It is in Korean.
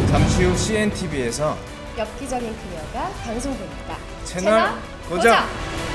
잠시 후 CNTV에서 엽기적인 그녀가 방송됩니다. 채널 고정!